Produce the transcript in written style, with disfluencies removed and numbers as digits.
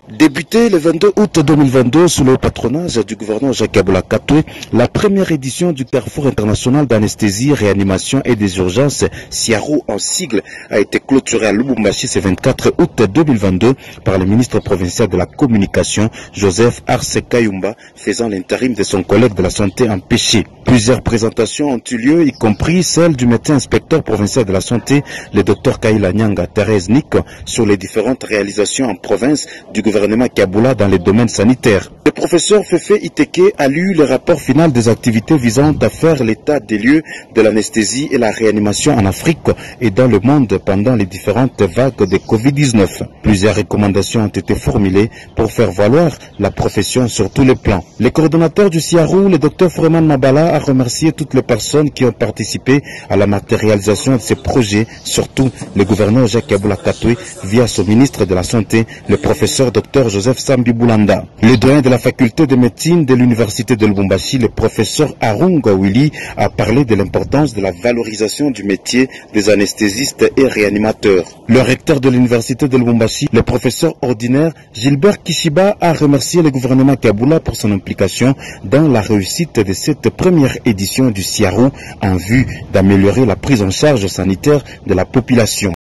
Débuté le 22 août 2022 sous le patronage du gouverneur Jacques Aboula Katoué, la première édition du Carrefour international d'anesthésie, réanimation et des urgences, CIARO en sigle, a été clôturée à Lubumbashi ce 24 août 2022 par le ministre provincial de la Communication, Joseph Arce Kayumba, faisant l'intérim de son collègue de la santé empêché. Plusieurs présentations ont eu lieu, y compris celle du médecin inspecteur provincial de la santé, le Dr Kaila Nyanga Thérèse Nick, sur les différentes réalisations en province du gouvernement Kaboula dans les domaines sanitaires. Le professeur Fefe Iteke a lu le rapport final des activités visant à faire l'état des lieux de l'anesthésie et la réanimation en Afrique et dans le monde pendant les différentes vagues de Covid-19. Plusieurs recommandations ont été formulées pour faire valoir la profession sur tous les plans. Le coordonnateur du CIARO, le Dr Freeman Mabala, a remercié toutes les personnes qui ont participé à la matérialisation de ces projets, surtout le gouverneur Jacques Aboula Katoué via son ministre de la Santé, le professeur Dr Joseph Sambi Boulanda. Le doyen de la faculté de médecine de l'université de Lubumbashi, le professeur Arunga Willy, a parlé de l'importance de la valorisation du métier des anesthésistes et réanimateurs. Le recteur de l'université de Lubumbashi, le professeur ordinaire Gilbert Kishiba, a remercié le gouvernement Kaboula pour son implication dans la réussite de cette première édition du CIARO en vue d'améliorer la prise en charge sanitaire de la population.